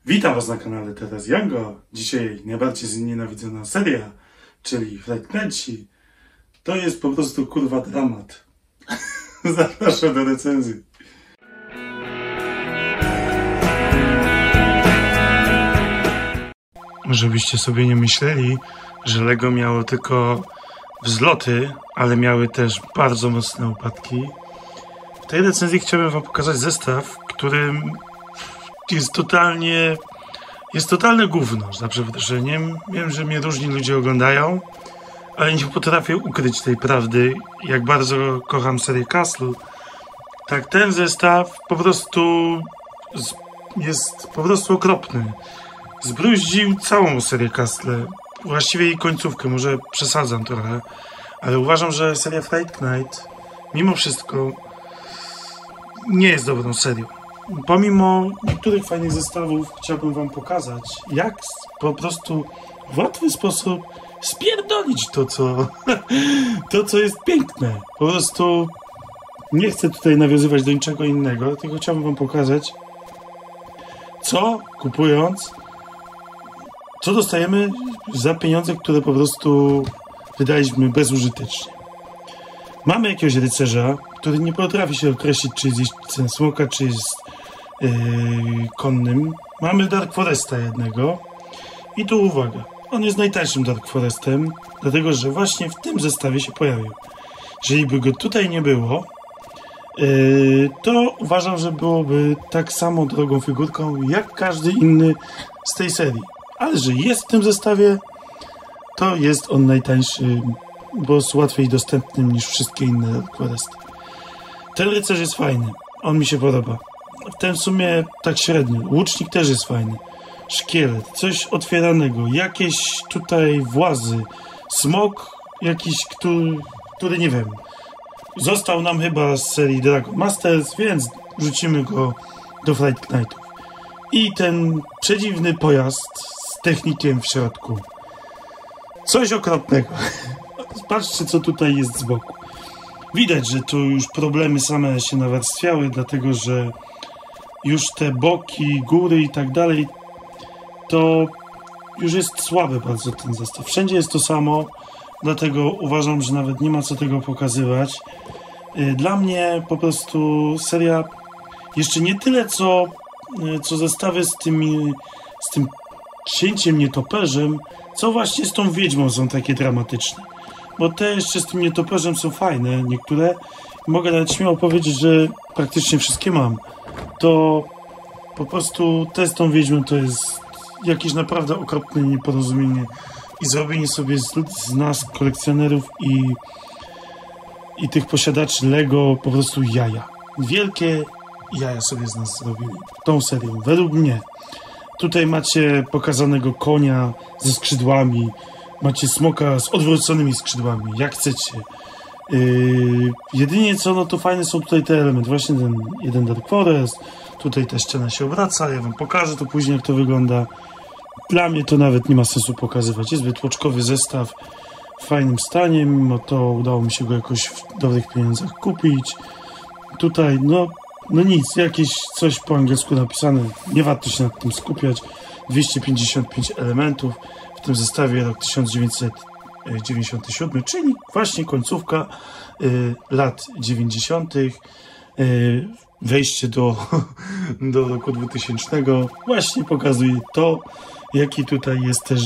Witam Was na kanale Teraz Yango. Dzisiaj najbardziej znienawidzona seria, czyli Fright Nights. To jest po prostu kurwa dramat. Zapraszam do recenzji. Żebyście sobie nie myśleli, że Lego miało tylko wzloty, ale miały też bardzo mocne upadki. W tej recenzji chciałbym Wam pokazać zestaw, którym jest totalne gówno, za przeproszeniem. Wiem, że mnie różni ludzie oglądają, ale nie potrafię ukryć tej prawdy, jak bardzo kocham serię Castle. Tak, ten zestaw jest po prostu okropny. Zbruździł całą serię Castle, właściwie jej końcówkę, może przesadzam trochę, ale uważam, że seria Fright Night mimo wszystko nie jest dobrą serią. Pomimo niektórych fajnych zestawów chciałbym Wam pokazać, jak po prostu w łatwy sposób spierdolić to, co jest piękne. Po prostu nie chcę tutaj nawiązywać do niczego innego, tylko chciałbym Wam pokazać, co kupując, co dostajemy za pieniądze, które po prostu wydaliśmy bezużytecznie. Mamy jakiegoś rycerza, który nie potrafi się określić, czy jest jeźdźcem smoka, czy jest konnym. Mamy Dark Foresta jednego. I tu uwaga, on jest najtańszym Dark Forestem, dlatego że właśnie w tym zestawie się pojawił. Jeżeli by go tutaj nie było, to uważam, że byłoby tak samo drogą figurką, jak każdy inny z tej serii. Ale że jest w tym zestawie, to jest on najtańszy, bo jest łatwiej dostępnym niż wszystkie inne Dark Foresty. Ten rycerz jest fajny, on mi się podoba. Ten w sumie tak średnio. Łucznik też jest fajny. Szkielet, coś otwieranego, jakieś tutaj włazy. Smok jakiś, który nie wiem. Został nam chyba z serii Dragon Masters, więc wrzucimy go do Fright Nightów. I ten przedziwny pojazd z technikiem w środku. Coś okropnego. Patrzcie, co tutaj jest z boku. Widać, że tu już problemy same się nawarstwiały, dlatego że już te boki, góry i tak dalej, to już jest słaby bardzo ten zestaw. Wszędzie jest to samo, dlatego uważam, że nawet nie ma co tego pokazywać. Dla mnie po prostu seria jeszcze nie tyle, co zestawy z tym księciem nietoperzem, co właśnie z tą wiedźmą są takie dramatyczne. Bo te jeszcze z tym nietoperzem są fajne, niektóre. Mogę nawet śmiało powiedzieć, że praktycznie wszystkie mam. To po prostu te z tą wiedźmą to jest jakieś naprawdę okropne nieporozumienie i zrobienie sobie z nas, kolekcjonerów i tych posiadaczy Lego, po prostu jaja. Wielkie jaja sobie z nas zrobili tą serią, według mnie. Tutaj macie pokazanego konia ze skrzydłami, macie smoka z odwróconymi skrzydłami, jak chcecie. Jedynie co, no to fajne są tutaj te elementy. Właśnie ten jeden Dark Forest. Tutaj ta ściana się obraca. Ja Wam pokażę to później, jak to wygląda. Dla mnie to nawet nie ma sensu pokazywać. Jest wytłoczkowy zestaw w fajnym stanie. Mimo to udało mi się go jakoś w dobrych pieniądzach kupić. Tutaj, no nic. Jakieś coś po angielsku napisane. Nie warto się nad tym skupiać. 255 elementów. W tym zestawie rok 1997, czyli właśnie końcówka lat 90. Wejście do roku 2000 właśnie pokazuje to, jaki tutaj jest też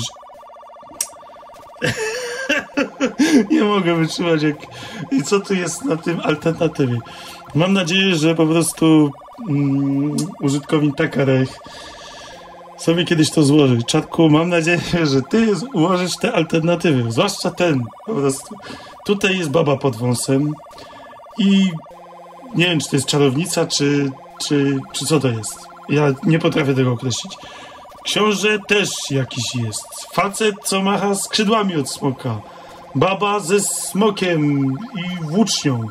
nie mogę wytrzymać, co tu jest na tym alternatywie. Mam nadzieję, że po prostu użytkownik Takarech sobie kiedyś to złoży. Czarku, mam nadzieję, że ty ułożysz te alternatywy. Zwłaszcza ten. Po prostu. Tutaj jest baba pod wąsem i nie wiem, czy to jest czarownica, czy co to jest. Ja nie potrafię tego określić. Książę też jakiś jest. Facet, co macha skrzydłami od smoka. Baba ze smokiem i włócznią.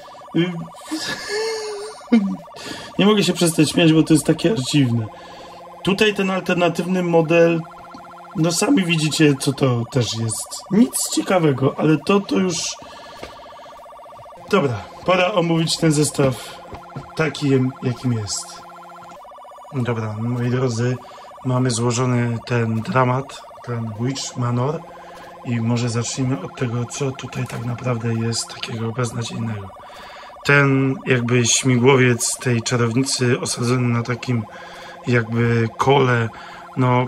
Nie mogę się przestać śmiać, bo to jest takie aż dziwne. Tutaj ten alternatywny model, no sami widzicie, co to też jest. Nic ciekawego, ale to już... Dobra, pora omówić ten zestaw takim, jakim jest. Dobra, moi drodzy, mamy złożony ten dramat, ten Witch Manor i może zacznijmy od tego, co tutaj tak naprawdę jest takiego beznadziejnego. Ten jakby śmigłowiec tej czarownicy osadzony na takim jakby kole, no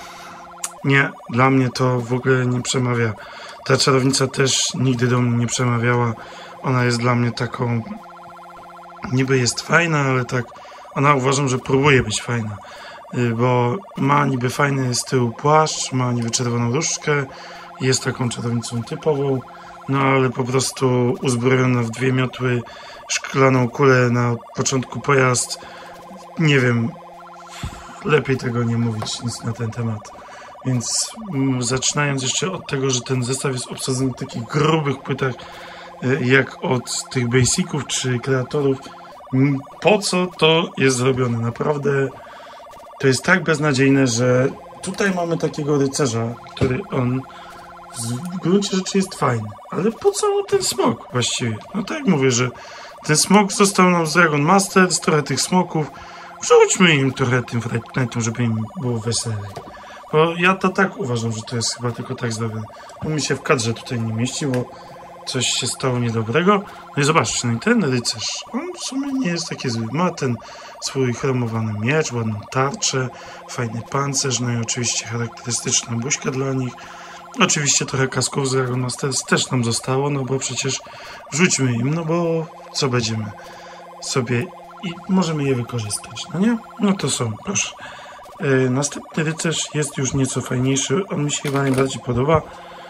nie, dla mnie to w ogóle nie przemawia. Ta czarownica też nigdy do mnie nie przemawiała. Ona jest dla mnie taką, niby jest fajna, ale tak, ona uważam, że próbuje być fajna, bo ma niby fajny z tyłu płaszcz, ma niby czerwoną różdżkę, jest taką czarownicą typową, no ale po prostu uzbrojona w 2 miotły, szklaną kulę na początku pojazd. Nie wiem, lepiej tego nie mówić nic na ten temat. Więc zaczynając jeszcze od tego, że ten zestaw jest obsadzony w takich grubych płytach, jak od tych basiców czy kreatorów, po co to jest zrobione? Naprawdę to jest tak beznadziejne, że tutaj mamy takiego rycerza, który on w gruncie rzeczy jest fajny, ale po co mu ten smok właściwie? No tak jak mówię, że ten smok został nam z Dragon Masters, trochę tych smoków, wrzućmy im trochę tym Fright Nightom, żeby im było weselej. Bo ja to tak uważam, że to jest chyba tylko tak zrobione. On mi się w kadrze tutaj nie mieści, bo coś się stało niedobrego. No i zobaczcie, no i ten rycerz, on w sumie nie jest taki zły. Ma ten swój chromowany miecz, ładną tarczę, fajny pancerz, no i oczywiście charakterystyczna buźka dla nich. Oczywiście trochę kasków z Dragon Masters też nam zostało, no bo przecież wrzućmy im, no bo co będziemy sobie i możemy je wykorzystać, no nie? No to są, proszę. Następny rycerz jest już nieco fajniejszy, on mi się chyba najbardziej podoba.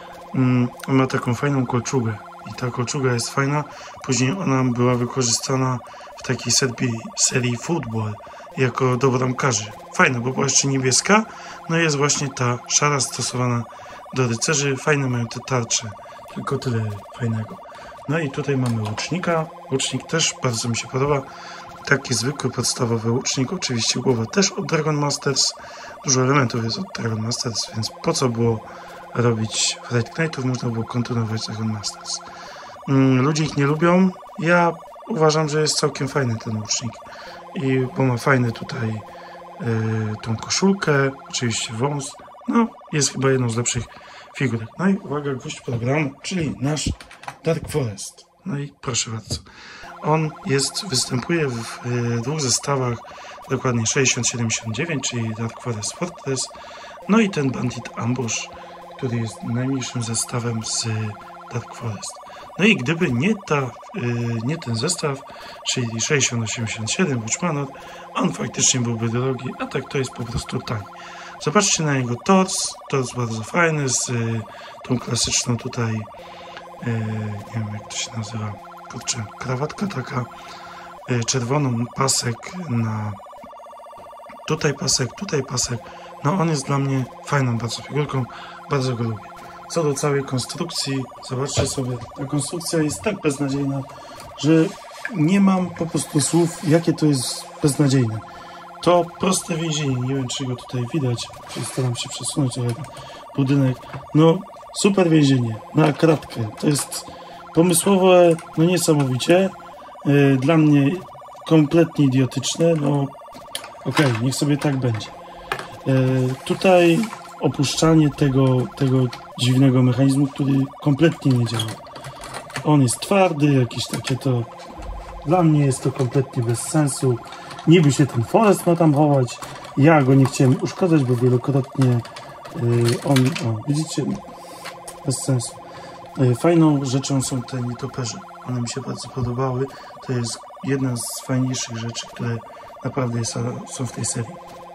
On ma taką fajną kolczugę i ta kolczuga jest fajna. Później ona była wykorzystana w takiej serii Football jako do bramkarzy. Fajna, bo była jeszcze niebieska, no jest właśnie ta szara stosowana do rycerzy. Fajne mają te tarcze, tylko tyle fajnego. No i tutaj mamy łucznika. Łucznik też bardzo mi się podoba. Taki zwykły, podstawowy łucznik. Oczywiście głowa też od Dragon Masters. Dużo elementów jest od Dragon Masters, więc po co było robić Fright Knightów? Można było kontynuować Dragon Masters. Ludzie ich nie lubią. Ja uważam, że jest całkiem fajny ten łucznik. Bo ma fajny tutaj tą koszulkę, oczywiście wąs. No, jest chyba jedną z lepszych figurek. No i uwaga, gwóźdź programu, czyli nasz Dark Forest. No i proszę bardzo. On występuje w 2 zestawach, dokładnie 60-79, czyli Dark Forest Fortress. No i ten Bandit Ambush, który jest najmniejszym zestawem z Dark Forest. No i gdyby nie ten zestaw, czyli 60-87 Witch Manor, on faktycznie byłby drogi, a tak to jest po prostu tani. Zobaczcie na jego tors bardzo fajny, z tą klasyczną tutaj, nie wiem jak to się nazywa, kurczę, krawatka taka, czerwoną, pasek na tutaj pasek, no on jest dla mnie fajną bardzo figurką, bardzo go lubię. Co do całej konstrukcji, zobaczcie sobie, ta konstrukcja jest tak beznadziejna, że nie mam po prostu słów, jakie to jest beznadziejne. To proste więzienie, nie wiem czy go tutaj widać, staram się przesunąć, ale budynek, no super więzienie, na kratkę, to jest pomysłowe, no niesamowicie, dla mnie kompletnie idiotyczne, no okej, niech sobie tak będzie. Tutaj opuszczanie tego dziwnego mechanizmu, który kompletnie nie działa. On jest twardy, jakieś takie to... Dla mnie jest to kompletnie bez sensu. Niby się ten Forest ma tam chować. Ja go nie chciałem uszkadzać, bo wielokrotnie widzicie, bez sensu. Fajną rzeczą są te nietoperze. One mi się bardzo podobały. To jest jedna z fajniejszych rzeczy, które naprawdę są w tej serii.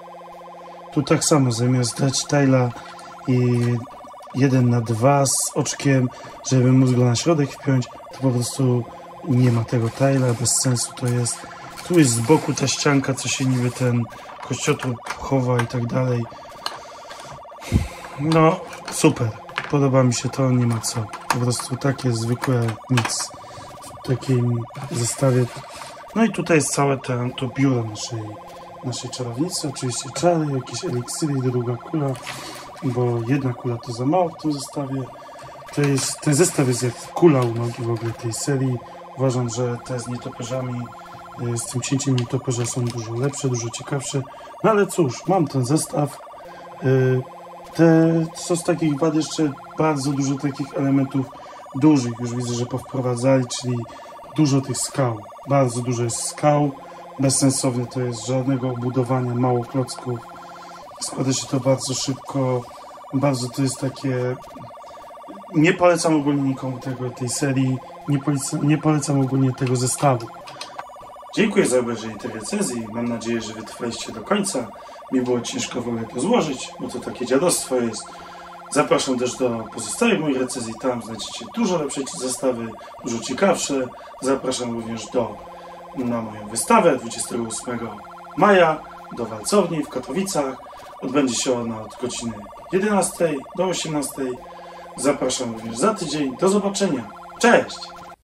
Tu tak samo, zamiast dać Tyla 1/2 z oczkiem, żeby móc go na środek wpiąć, to po prostu nie ma tego Tyla, bez sensu to jest. Tu jest z boku ta ścianka, co się niby ten kościotrup chowa i tak dalej. No, super. Podoba mi się to, nie ma co. Po prostu takie zwykłe nic w takim zestawie. No i tutaj jest całe to biuro naszej czarownicy. Oczywiście czary, jakieś eliksiry, druga kula, bo jedna kula to za mało w tym zestawie. Ten zestaw jest jak kula u nogi w ogóle tej serii. Uważam, że te z nietoperzami z tym cięciem nietoperza są dużo lepsze, dużo ciekawsze. No ale cóż, mam ten zestaw. Co z takich wad jeszcze bardzo dużo takich elementów dużych. Już widzę, że powprowadzali, czyli dużo tych skał. Bardzo dużo jest skał. Bezsensowne to jest, żadnego obudowania, mało klocków. Składa się to bardzo szybko. Bardzo to jest takie... Nie polecam ogólnie nikomu tej serii. Nie polecam ogólnie tego zestawu. Dziękuję za obejrzenie tej recenzji. Mam nadzieję, że wytrwaliście do końca. Mi było ciężko w ogóle to złożyć, bo to takie dziadostwo jest. Zapraszam też do pozostałych moich recenzji. Tam znajdziecie dużo lepsze zestawy, dużo ciekawsze. Zapraszam również na moją wystawę 28 maja do Walcowni w Katowicach. Odbędzie się ona od godziny 11 do 18. Zapraszam również za tydzień. Do zobaczenia. Cześć!